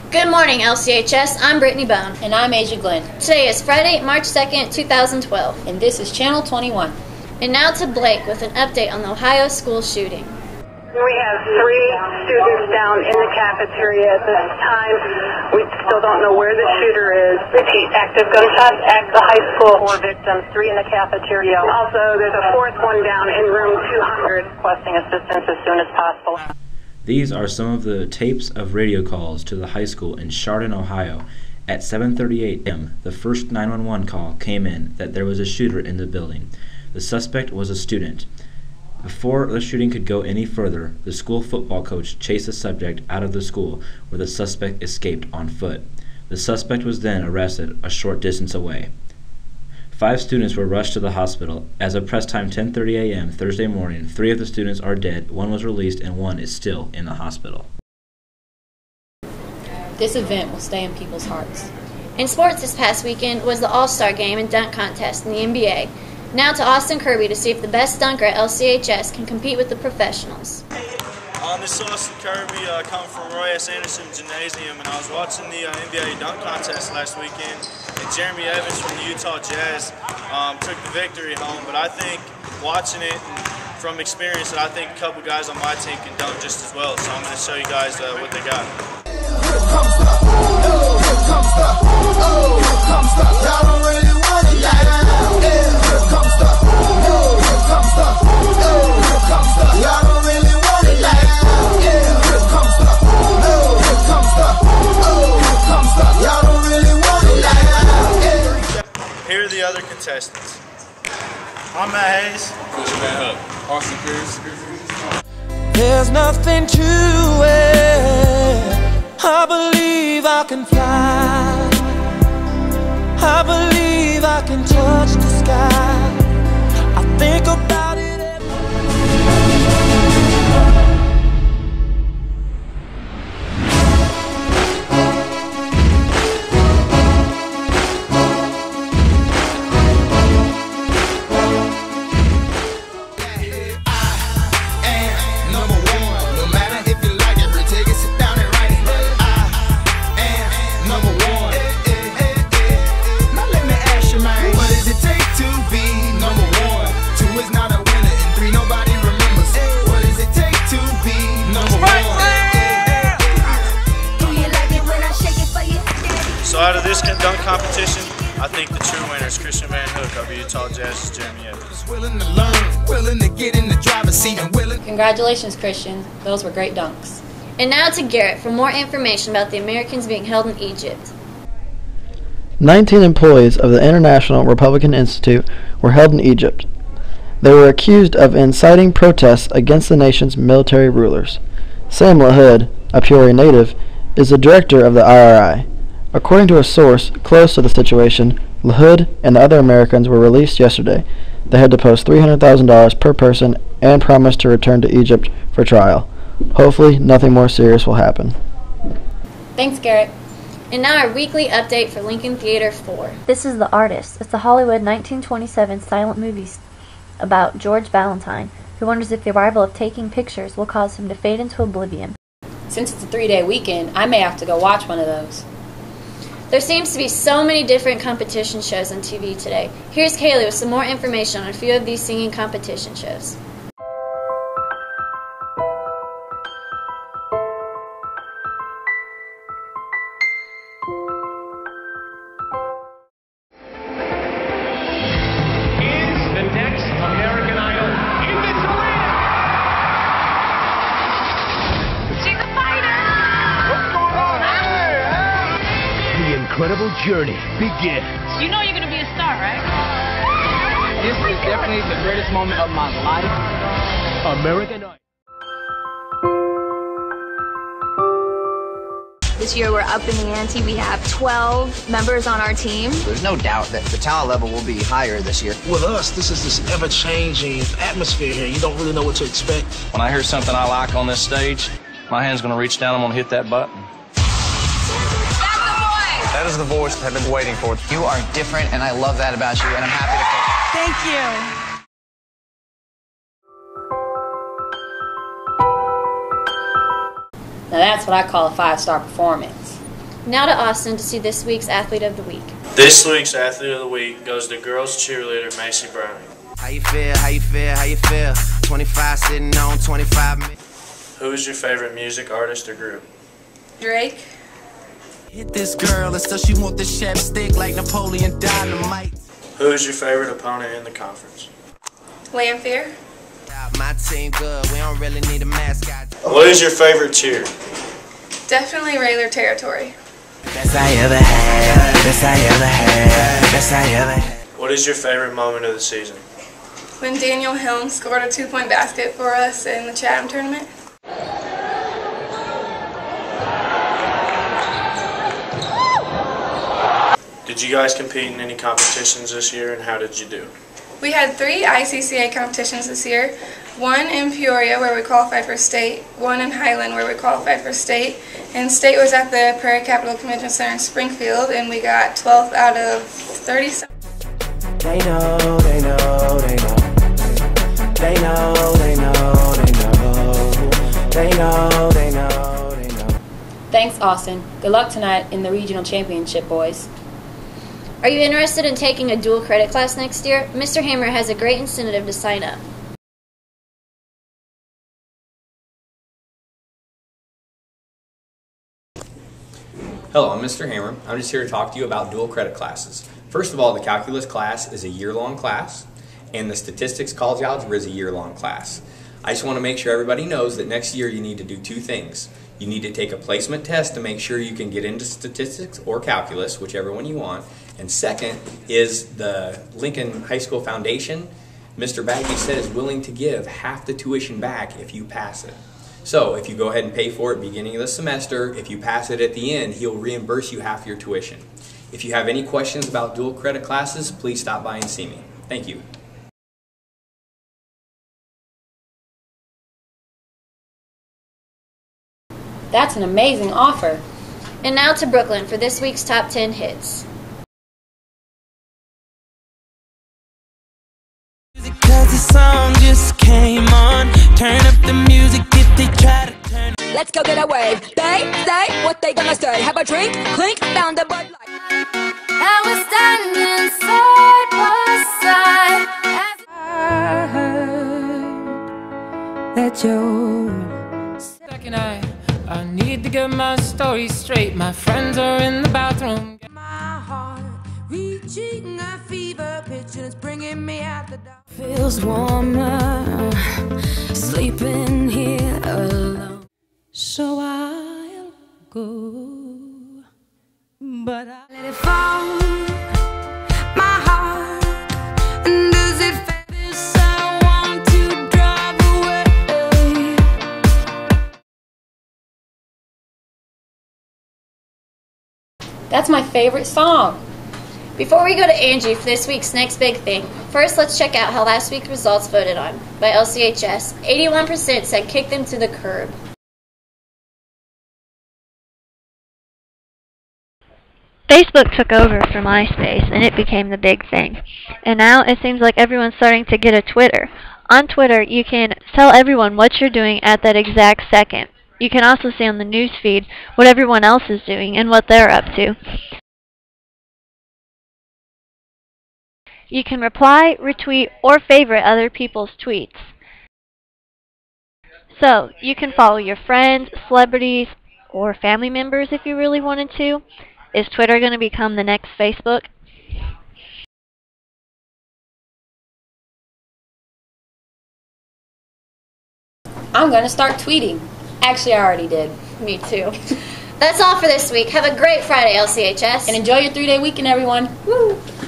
Good morning, LCHS. I'm Brittany Bone. And I'm Asia Glenn. Today is Friday, March 2nd, 2012. And this is Channel 21. And now to Blake with an update on the Ohio school shooting. We have 3 students down in the cafeteria at this time. We still don't know where the shooter is. Repeat, active gunshots at the high school. 4 victims, 3 in the cafeteria. Also, there's a 4th one down in room 200, requesting assistance as soon as possible. These are some of the tapes of radio calls to the high school in Chardon, Ohio. At 7:38 a.m., the first 911 call came in that there was a shooter in the building. The suspect was a student. Before the shooting could go any further, the school football coach chased the subject out of the school, where the suspect escaped on foot. The suspect was then arrested a short distance away. 5 students were rushed to the hospital. As of press time 10:30 a.m. Thursday morning, 3 of the students are dead, 1 was released, and 1 is still in the hospital. This event will stay in people's hearts. In sports this past weekend was the All-Star Game and Dunk Contest in the NBA. Now to Austin Kirby to see if the best dunker at LCHS can compete with the professionals. This is Austin Kirby, coming from Roy S. Anderson Gymnasium, and I was watching the NBA dunk contest last weekend, and Jeremy Evans from the Utah Jazz took the victory home. But I think watching it from experience, I think a couple guys on my team can dunk just as well. So I'm going to show you guys what they got. Here comes the, here comes the, here comes the, y'all don't really want it like that. Here comes the, here comes the, here comes the, y'all don't really want it like that. Here comes the, here comes the, here comes the, y'all don't really want it like that. Here are the other contestants. I'm Matt Hayes. Christian Van Hook. Austin Cruz. There's nothing to it. I believe I can fly. I believe I can touch the sky. I think about it. So out of this dunk competition, I think the true winner is Christian Van Hook of the Utah Jazz's Jeremy Evans. Willing to learn, willing to get in the driver's seat, and willing. Congratulations, Christian. Those were great dunks. And now to Garrett for more information about the Americans being held in Egypt. 19 employees of the International Republican Institute were held in Egypt. They were accused of inciting protests against the nation's military rulers. Sam LaHood, a Peoria native, is the director of the IRI. According to a source close to the situation, LaHood and the other Americans were released yesterday. They had to post $300,000 per person and promised to return to Egypt for trial. Hopefully, nothing more serious will happen. Thanks, Garrett. And now our weekly update for Lincoln Theater 4. This is The Artist. It's a Hollywood 1927 silent movie about George Valentine, who wonders if the arrival of taking pictures will cause him to fade into oblivion. Since it's a 3-day weekend, I may have to go watch one of those. There seems to be so many different competition shows on TV today. Here's Kaylee with some more information on a few of these singing competition shows. Incredible journey begins. You know you're gonna be a star, right? This is definitely the greatest moment of my life. American Idol. This year we're up in the ante. We have 12 members on our team. There's no doubt that the talent level will be higher this year. With us, this is this ever-changing atmosphere here. You don't really know what to expect. When I hear something I like on this stage, my hand's gonna reach down, I'm gonna hit that button. That is the voice I've been waiting for. You are different, and I love that about you, and I'm happy to coach. Thank you. Now that's what I call a 5-star performance. Now to Austin to see this week's Athlete of the Week. This week's Athlete of the Week goes to girls cheerleader Macy Browning. How you feel, how you feel, how you feel? 25 sitting on 25 minutes. Who is your favorite music artist or group? Drake. Hit this girl until she want the chef stick like Napoleon Dynamite. Who is your favorite opponent in the conference? Lanphier. My team good, we don't really need a mascot. What is your favorite cheer? Definitely Railer Territory. Best I ever had, best I ever had, best I ever had. What is your favorite moment of the season? When Daniel Helm scored a 2-point basket for us in the Chatham tournament. Did you guys compete in any competitions this year, and how did you do? We had 3 ICCA competitions this year. 1 in Peoria where we qualified for state, 1 in Highland where we qualified for state, and state was at the Prairie Capital Convention Center in Springfield, and we got 12th out of 30. They know, they know, they know. They know, they know, they know. They know, they know, they know. Thanks, Austin. Good luck tonight in the regional championship, boys. Are you interested in taking a dual credit class next year? Mr. Hammer has a great incentive to sign up. Hello, I'm Mr. Hammer. I'm just here to talk to you about dual credit classes. First of all, the calculus class is a year-long class, and the statistics college algebra is a year-long class. I just want to make sure everybody knows that next year you need to do 2 things. You need to take a placement test to make sure you can get into statistics or calculus, whichever one you want. And second is the Lincoln High School Foundation, Mr. Bagby said, is willing to give half the tuition back if you pass it. So if you go ahead and pay for it beginning of the semester, if you pass it at the end, he'll reimburse you half your tuition. If you have any questions about dual credit classes, please stop by and see me. Thank you. That's an amazing offer. And now to Brooklyn for this week's Top 10 Hits. Cause the song just came on. Turn up the music if they try to turn it. Let's go get a wave. They say what they gonna say. Have a drink, clink, found a Bud Light. I was standing side by side. I heard that you're second I need to get my story straight. My friends are in the bathroom. my heart reaching a fever pitch and it's bringing me out the dark. Feels warmer sleeping here alone. So I'll go, but I Let it fall. my heart, and does it feel this? I want to drive away. That's my favorite song. Before we go to Angie for this week's Next Big Thing, first let's check out how last week's results voted on by LCHS. 81% said kick them to the curb. Facebook took over for MySpace, and it became the big thing. And now it seems like everyone's starting to get a Twitter. On Twitter, you can tell everyone what you're doing at that exact second. You can also see on the news feed what everyone else is doing and what they're up to. You can reply, retweet, or favorite other people's tweets. So, you can follow your friends, celebrities, or family members if you really wanted to. Is Twitter going to become the next Facebook? I'm going to start tweeting. Actually, I already did. Me too. That's all for this week. Have a great Friday, LCHS. And enjoy your 3-day weekend, everyone. Woo!